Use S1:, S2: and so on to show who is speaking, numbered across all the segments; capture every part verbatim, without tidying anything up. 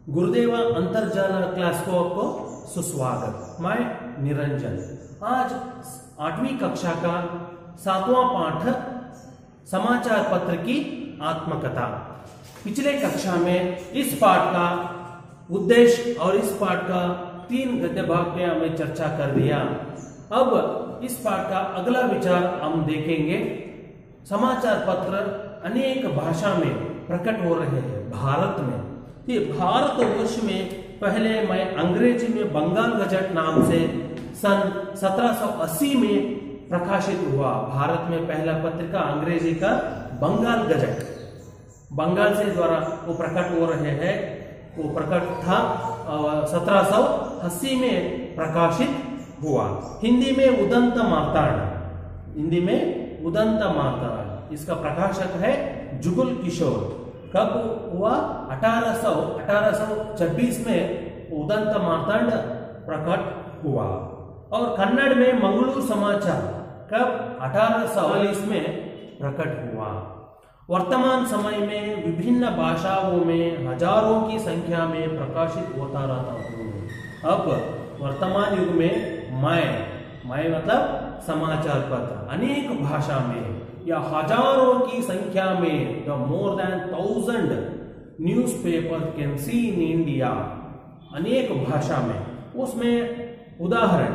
S1: गुरुदेव अंतर्जाल class को आपको सुस्वागत। मैं निरंजन। आज आठवीं कक्षा का सातवां पाठ समाचार पत्र की आत्मकथा। पिछले कक्षा में इस पाठ का उद्देश्य और इस पाठ का तीन गद्य भाग में हमने चर्चा कर दिया। अब इस पाठ का अगला विचार हम देखेंगे। समाचार पत्र अनेक भाषा में प्रकट हो रहे हैं भारत में। ये भारतवर्ष में पहले मैं अंग्रेजी में बंगाल गजट नाम से सन सत्रह सौ अस्सी में प्रकाशित हुआ। भारत में पहला पत्रिका अंग्रेजी का बंगाल गजट, बंगाल से द्वारा वो प्रकट हो रहे हैं। वो प्रकट था सत्रह सौ अस्सी में प्रकाशित हुआ। हिंदी में उदंत मार्तांड, हिंदी में उदंत मार्तांड, इसका प्रकाशक है जुगल किशोर। कब हुआ? अठारह सौ अठारह सौ छब्बीस में उदंत मार्तांड प्रकट हुआ। और कन्नड़ में मंगलूर समाचार कब? अठारह सौ चालीस में प्रकट हुआ। वर्तमान समय में विभिन्न भाषाओं में हजारों की संख्या में प्रकाशित होता रहता हूँ। अब वर्तमान युग में मैं मैं मतलब समाचार पत्र अनेक भाषा में या हजारों की संख्या में, the more than thousand newspaper can see in India, अनेक भाषा में। उसमें उदाहरण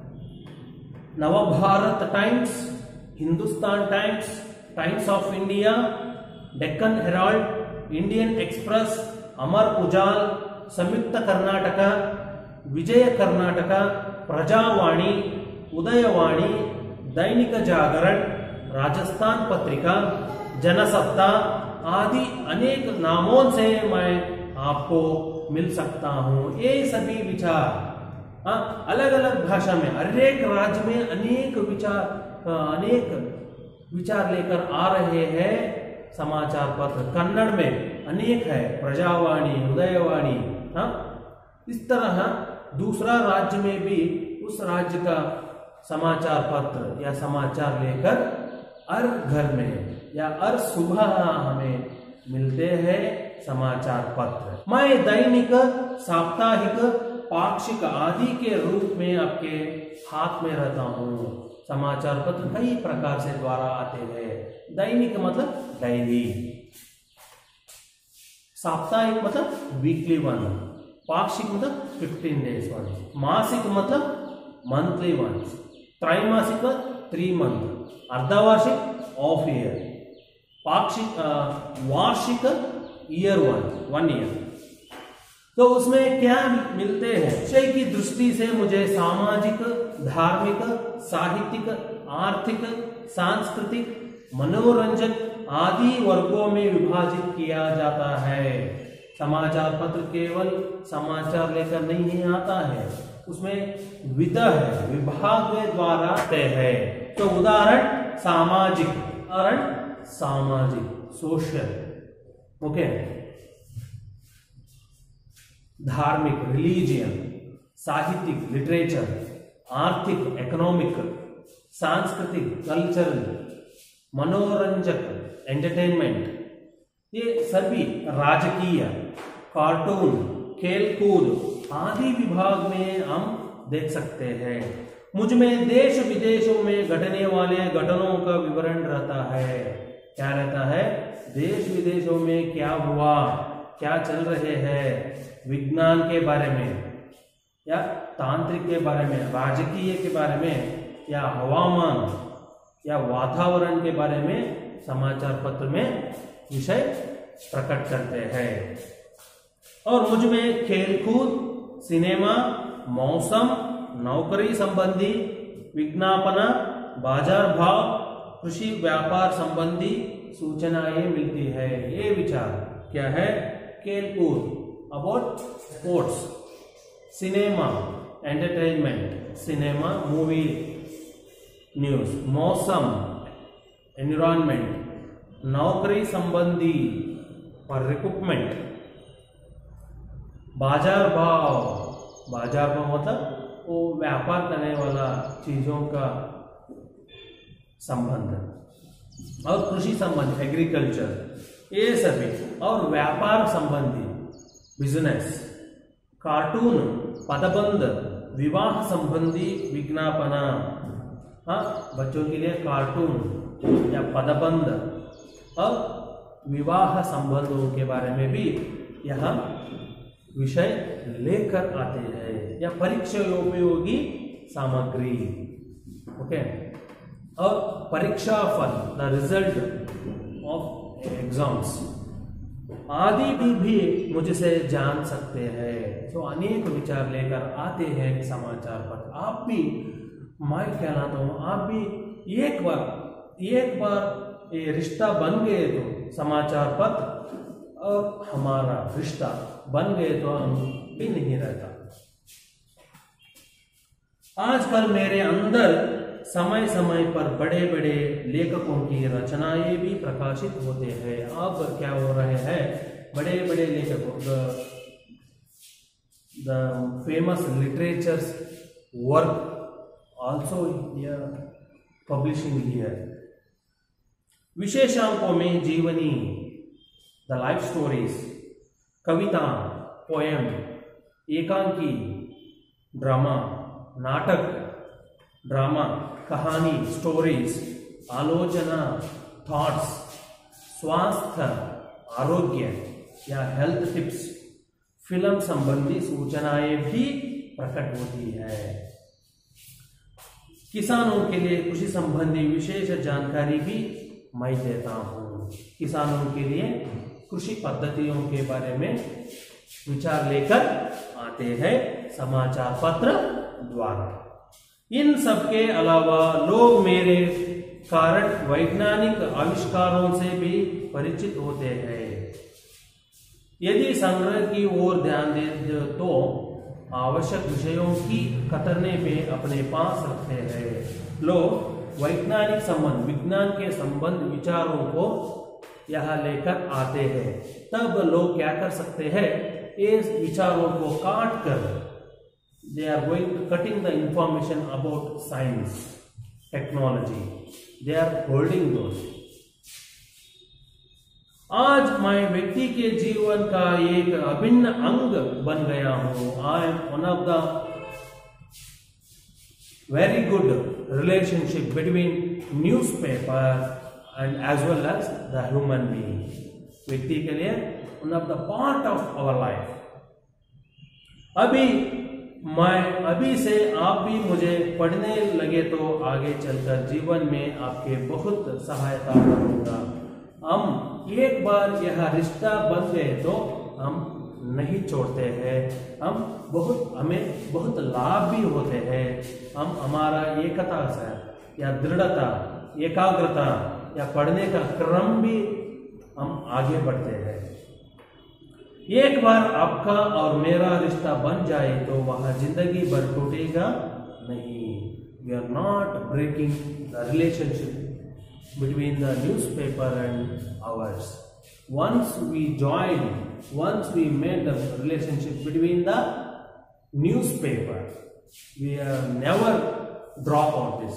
S1: Navbharat Times, Hindustan Times, Times of India, Deccan Herald, Indian Express, Amar Ujala, Samyukta Karnataka, विजय कर्नाटका, प्रजावाणी, उदयवाणी, दैनिक जागरण, राजस्थान पत्रिका, जनसत्ता आदि अनेक नामों से मैं आपको मिल सकता हूं। ये सभी विचार अलग अलग भाषा में, हर एक राज्य में अनेक विचार अनेक विचार लेकर आ रहे हैं समाचार पत्र। कन्नड़ में अनेक है, प्रजावाणी, उदयवाणी। हाँ, इस तरह दूसरा राज्य में भी उस राज्य का समाचार पत्र या समाचार लेकर हर घर में या हर सुबह हमें मिलते हैं समाचार पत्र। मैं दैनिक, साप्ताहिक, पाक्षिक आदि के रूप में आपके हाथ में रहता हूँ। समाचार पत्र कई प्रकार से द्वारा आते हैं। दैनिक मतलब डेली, साप्ताहिक मतलब वीकली वन, पाक्षिक मतलब फिफ्टीन डेज वन, मासिक मतलब मंथली वन, त्रैमासिक थ्री मंथ, अर्धवार्षिक ऑफ ईयर, पाक्षिक वार्षिक ईयर वन, वन ईयर। तो उसमें क्या मिलते हैं? विषय की दृष्टि से मुझे सामाजिक, धार्मिक, साहित्यिक, आर्थिक, सांस्कृतिक, मनोरंजन आदि वर्गों में विभाजित किया जाता है। समाचार पत्र केवल समाचार लेकर नहीं आता है, उसमें विधा है, विभाग के द्वारा आते हैं। तो उदाहरण सामाजिक, उदाहरण सामाजिक, सोशल, ओके। धार्मिक, रिलीजियन, साहित्यिक, लिटरेचर, आर्थिक, इकोनॉमिक, सांस्कृतिक, कल्चरल, मनोरंजक, एंटरटेनमेंट, ये सभी, राजकीय, कार्टून, खेलकूद आदि विभाग में हम देख सकते हैं। मुझ में देश विदेशों में घटने वाले घटनाओं का विवरण रहता है। क्या रहता है? देश विदेशों में क्या हुआ, क्या चल रहे हैं, विज्ञान के बारे में या तांत्रिक के बारे में, राजकीय के बारे में या हवामान या वातावरण के बारे में समाचार पत्र में विषय प्रकट करते हैं। और मुझ में खेलकूद, सिनेमा, मौसम, नौकरी संबंधी, विज्ञापन, बाजार भाव, कृषि व्यापार संबंधी सूचनाएं मिलती है। ये विचार क्या है? खेलकूद, about sports, cinema, entertainment, cinema, movie, news, मौसम, एनवायरनमेंट, नौकरी संबंधी और रिक्रूटमेंट, बाजार भाव, बाजार भाव मतलब वो व्यापार करने वाला चीजों का संबंध, और कृषि संबंध, एग्रीकल्चर, ये सभी, और व्यापार संबंधी बिजनेस, कार्टून, पदबंध, विवाह संबंधी विज्ञापना। हाँ, बच्चों के लिए कार्टून या पदबंध और विवाह संबंधों के बारे में भी यह विषय लेकर आते हैं, या परीक्षा उपयोगी सामग्री। ओके, और परीक्षा फल, द रिजल्ट ऑफ एग्जाम्स आदि भी, भी मुझसे जान सकते हैं। तो अनेक विचार लेकर आते हैं समाचार पत्र। आप भी, मैं कहलाता हूँ, आप भी एक बार एक बार ये रिश्ता बन गए तो समाचार पत्र और हमारा रिश्ता बन गए तो हम भी नहीं रहता। आजकल मेरे अंदर समय समय पर बड़े बड़े लेखकों की रचनाएं भी प्रकाशित होते हैं। अब क्या हो रहे हैं, बड़े बड़े लेखकों, the famous literatures work also publishing here. विशेषांकों में जीवनी, द लाइफ स्टोरीज, कविता, पोएम, एकांकी, ड्रामा, नाटक, ड्रामा, कहानी, स्टोरीज, आलोचना, थॉट्स, स्वास्थ्य, आरोग्य या हेल्थ टिप्स, फिल्म संबंधी सूचनाएं भी प्रकट होती है। किसानों के लिए कृषि संबंधी विशेष जानकारी भी मैं देता हूँ। किसानों के लिए कृषि पद्धतियों के बारे में विचार लेकर आते हैं समाचार पत्र द्वारा। इन सब के अलावा लोग मेरे कारण वैज्ञानिक आविष्कारों से भी परिचित होते हैं। यदि संग्रह की ओर ध्यान दे तो आवश्यक विषयों की कतरने पे अपने पास रखते हैं। लोग वैज्ञानिक संबंध, विज्ञान के संबंध विचारों को यहाँ लेकर आते हैं। तब लोग क्या कर सकते हैं, इस विचारों को काट कर they are going to cutting the information about science, technology, they are holding those। आज मैं व्यक्ति के जीवन का एक अभिन्न अंग बन गया हूँ। I am one of the very good relationship between newspaper and as well as the human being. व्यक्ति के लिए one of the part of our life. अभी मैं अभी से आप भी मुझे पढ़ने लगे तो आगे चलकर जीवन में आपके बहुत सहायता करूंगा। हम एक बार यह रिश्ता बन गए तो हम नहीं छोड़ते हैं। हम बहुत हमें बहुत लाभ भी होते हैं। हम हमारा एकता से या दृढ़ता, एकाग्रता या पढ़ने का क्रम भी हम आगे बढ़ते हैं। एक बार आपका और मेरा रिश्ता बन जाए तो वह जिंदगी भर टूटेगा नहीं। We are not breaking the relationship between the newspaper and ours. Once we joined, once we made the relationship between the newspaper, we are never drop on this.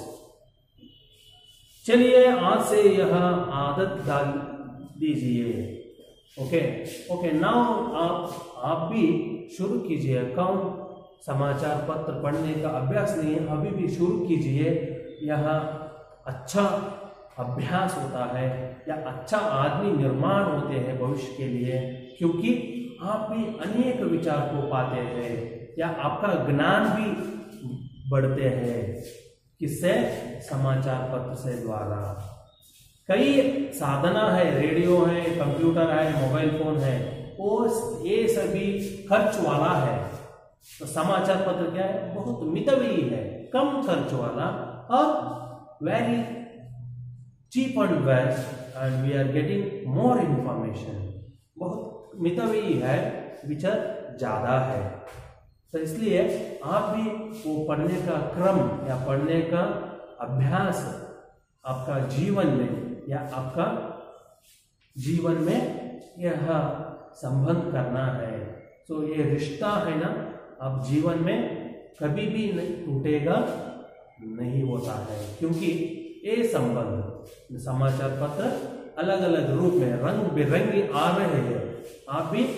S1: चलिए आज से यह आदत डाल दीजिए। ओके ओके नाउ आप आप भी शुरू कीजिए। कौन समाचार पत्र पढ़ने का अभ्यास नहीं है, अभी भी शुरू कीजिए। यह अच्छा अभ्यास होता है या अच्छा आदमी निर्माण होते हैं भविष्य के लिए, क्योंकि आप भी अनेक विचार को पाते हैं या आपका ज्ञान भी बढ़ते हैं। किससे? समाचार पत्र से द्वारा। कई साधना है, रेडियो है, कंप्यूटर है, मोबाइल फोन है, वो ये सभी खर्च वाला है। तो समाचार पत्र क्या है? बहुत मितव्ययी है, कम खर्च वाला और very cheap and best and we are getting more information। बहुत मितव्ययी है, विचार ज्यादा है। तो इसलिए आप भी वो पढ़ने का क्रम या पढ़ने का अभ्यास आपका जीवन में या आपका जीवन में यह संबंध करना है। तो ये रिश्ता है ना, आप जीवन में कभी भी टूटेगा नहीं होता है, क्योंकि ये संबंध समाचार पत्र अलग अलग रूप में रंग बिरंगी आ रहे हैं। आप भी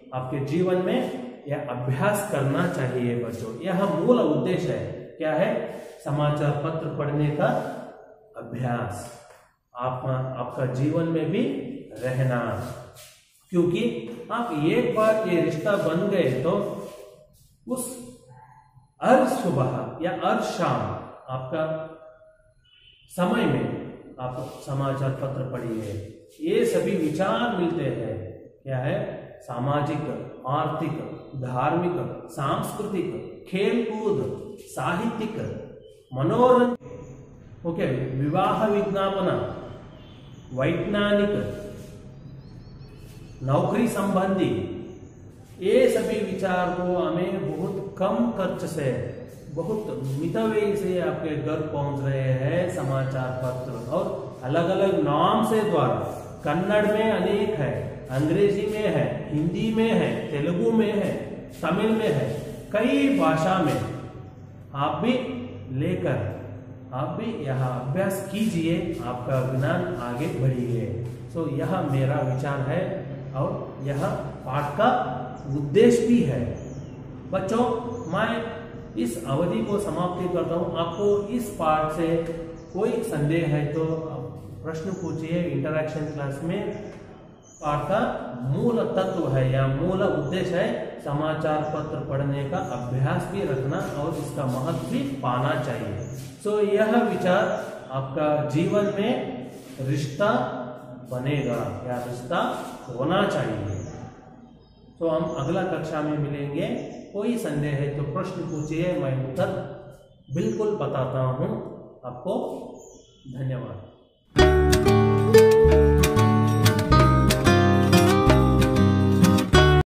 S1: आपके जीवन में यह अभ्यास करना चाहिए बच्चों। यह मूल उद्देश्य है। क्या है? समाचार पत्र पढ़ने का अभ्यास, आप आपका जीवन में भी रहना। क्योंकि आप एक बार ये रिश्ता बन गए तो उस हर सुबह या हर शाम आपका समय में आप समाचार पत्र पढ़िए। ये सभी विचार मिलते हैं। क्या है? सामाजिक, आर्थिक, धार्मिक, सांस्कृतिक, खेलकूद, साहित्यिक, मनोरंजन, ओके, विवाह विज्ञापन, वैज्ञानिक, नौकरी संबंधी, ये सभी विचार को हमें बहुत कम खर्च से, बहुत मितव्यय से आपके घर पहुंच रहे हैं समाचार पत्र। और अलग अलग नाम से द्वारा, कन्नड़ में अनेक है, अंग्रेजी में है, हिंदी में है, तेलुगु में है, तमिल में है, कई भाषा में आप भी लेकर आप भी यह अभ्यास कीजिए, आपका ज्ञान आगे बढ़िए। सो यह मेरा विचार है और यह पाठ का उद्देश्य भी है। बच्चों, मैं इस अवधि को समाप्ति करता हूँ। आपको इस पाठ से कोई संदेह है तो प्रश्न पूछिए इंटरैक्शन क्लास में। पाठ का मूल तत्व है या मूल उद्देश्य है समाचार पत्र पढ़ने का अभ्यास भी रखना और इसका महत्व भी पाना चाहिए। सो यह विचार आपका जीवन में रिश्ता बनेगा या रिश्ता होना चाहिए। तो हम अगला कक्षा में मिलेंगे। कोई संदेह है तो प्रश्न पूछिए, मैं उत्तर बिल्कुल बताता हूँ आपको। धन्यवाद।